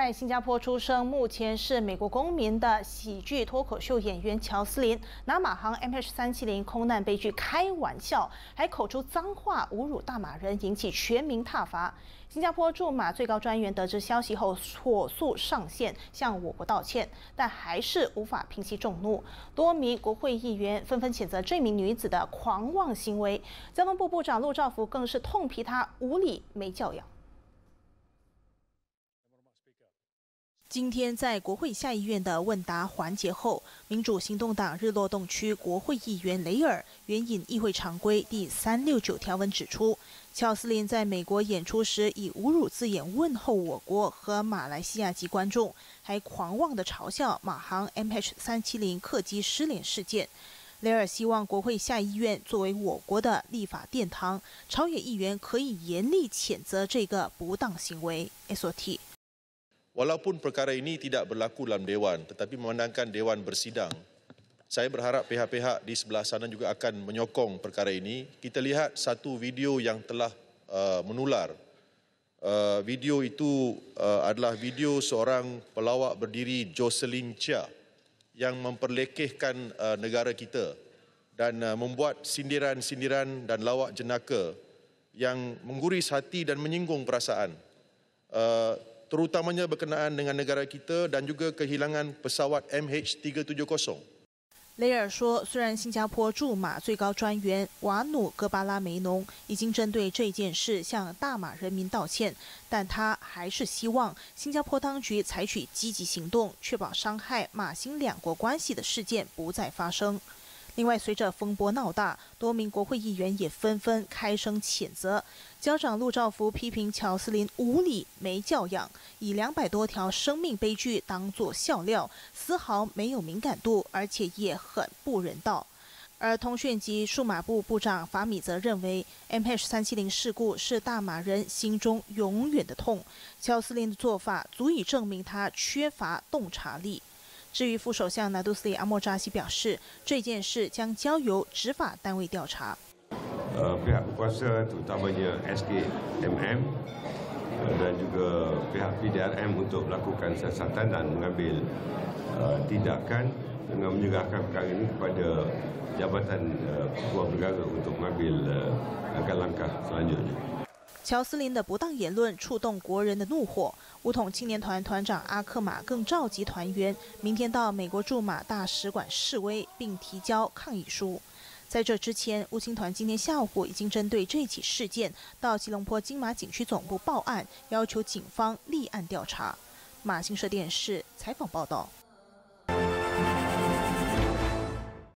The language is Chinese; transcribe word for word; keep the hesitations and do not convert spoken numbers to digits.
在新加坡出生，目前是美国公民的喜剧脱口秀演员乔斯林，拿马航 M H 三七零空难悲剧开玩笑，还口出脏话侮辱大马人，引起全民挞伐。新加坡驻马最高专员得知消息后，火速上线向我国道歉，但还是无法平息众怒。多名国会议员纷纷谴责这名女子的狂妄行为，交通部部长陆兆福更是痛批她无理没教养。 今天在国会下议院的问答环节后，民主行动党日落洞区国会议员雷尔援引议会常规第三六九条文指出，乔斯林在美国演出时以侮辱字眼问候我国和马来西亚籍观众，还狂妄地嘲笑马航 M H 三七零客机失联事件。雷尔希望国会下议院作为我国的立法殿堂，朝野议员可以严厉谴责这个不当行为。S O T Walaupun perkara ini tidak berlaku dalam Dewan, tetapi memandangkan Dewan bersidang, saya berharap pihak-pihak di sebelah sana juga akan menyokong perkara ini. Kita lihat satu video yang telah uh, menular. Uh, video itu uh, adalah video seorang pelawak berdiri Jocelyn Chia yang memperlekehkan uh, negara kita dan uh, membuat sindiran-sindiran dan lawak jenaka yang mengguris hati dan menyinggung perasaan. Uh, terutamanya berkenaan dengan negara kita dan juga kehilangan pesawat M H tiga tujuh kosong。 雷尔说，虽然新加坡驻马最高专员瓦努戈巴拉梅农已经针对这件事向大马人民道歉，但他还是希望新加坡当局采取积极行动，确保伤害马新两国关系的事件不再发生。 另外，随着风波闹大，多名国会议员也纷纷开声谴责。交长陆兆福批评乔斯林无理没教养，以两百多条生命悲剧当作笑料，丝毫没有敏感度，而且也很不人道。而通讯及数码部部长法米则认为 ，M H 三七零事故是大马人心中永远的痛。乔斯林的做法足以证明他缺乏洞察力。 至于副首相拿杜斯里阿莫扎西表示，这件事将交由执法单位调查。 Uh, pihak berkuasa terutamanya S K M M uh, dan juga pihak P D R M untuk melakukan siasatan dan mengambil uh, tindakan dengan menyerahkan perkara ini kepada Jabatan uh, Ketua Negara untuk mengambil uh, langkah-langkah selanjutnya. 乔斯林的不当言论触动国人的怒火，巫统青年团团长阿克马更召集团员明天到美国驻马大使馆示威，并提交抗议书。在这之前，巫青团今天下午已经针对这起事件到吉隆坡金马警区总部报案，要求警方立案调查。马新社电视采访报道。